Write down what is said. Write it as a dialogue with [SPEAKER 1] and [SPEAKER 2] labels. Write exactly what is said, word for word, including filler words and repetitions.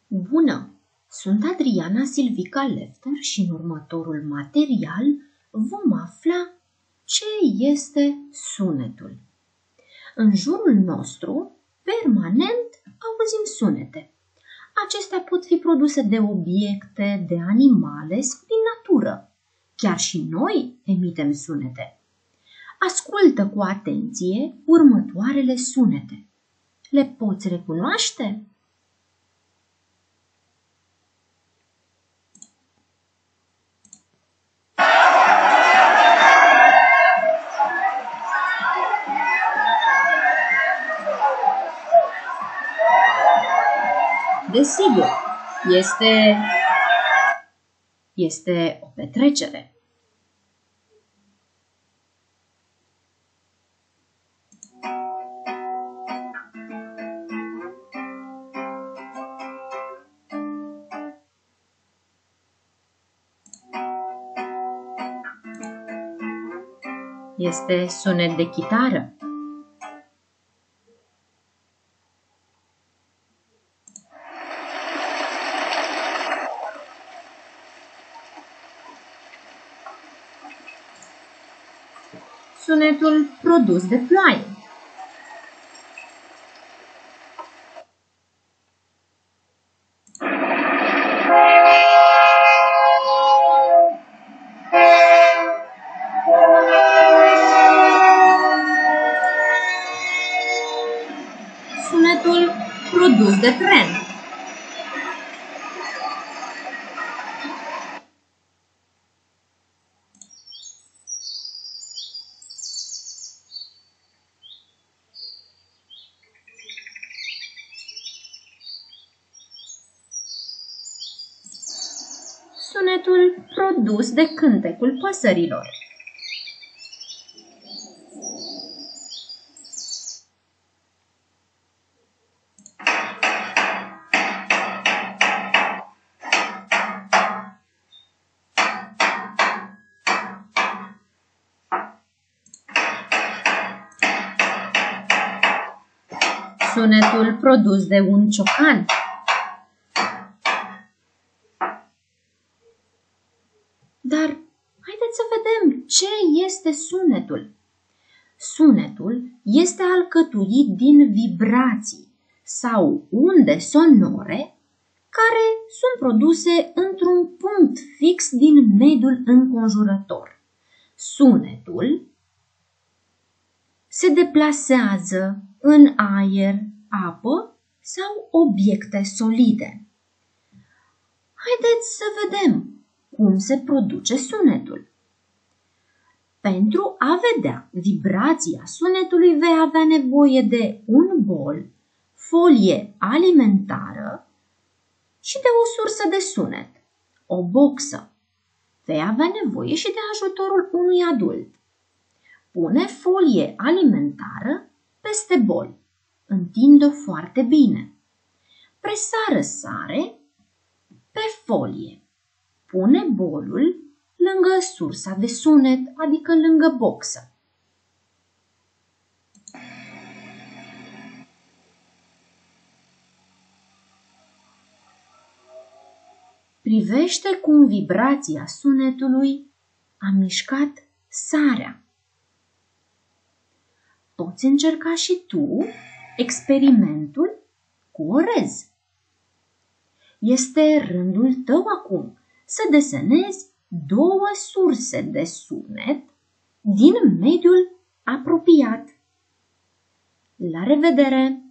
[SPEAKER 1] Bună! Sunt Adriana Silvica Lefter și în următorul material vom afla ce este sunetul. În jurul nostru, permanent, auzim sunete. Acestea pot fi produse de obiecte, de animale sau din natură. Chiar și noi emitem sunete. Ascultă cu atenție următoarele sunete. Le poți recunoaște? Desigur, este, este o petrecere. Este sunet de chitară. Sunetul produs de ploaie. Sunetul produs de tren. Sunetul produs de cântecul păsărilor. Sunetul produs de un ciocan. Dar haideți să vedem ce este sunetul. Sunetul este alcătuit din vibrații sau unde sonore care sunt produse într-un punct fix din mediul înconjurător. Sunetul se deplasează în aer, apă sau obiecte solide. Haideți să vedem cum se produce sunetul. Pentru a vedea vibrația sunetului vei avea nevoie de un bol, folie alimentară și de o sursă de sunet, o boxă. Vei avea nevoie și de ajutorul unui adult. Pune folie alimentară peste bol. Întinde-o foarte bine. Presară sare pe folie. Pune bolul lângă sursa de sunet, adică lângă boxă. Privește cum vibrația sunetului a mișcat sarea. Poți încerca și tu experimentul cu orez. Este rândul tău acum să desenezi două surse de sunet din mediul apropiat. La revedere!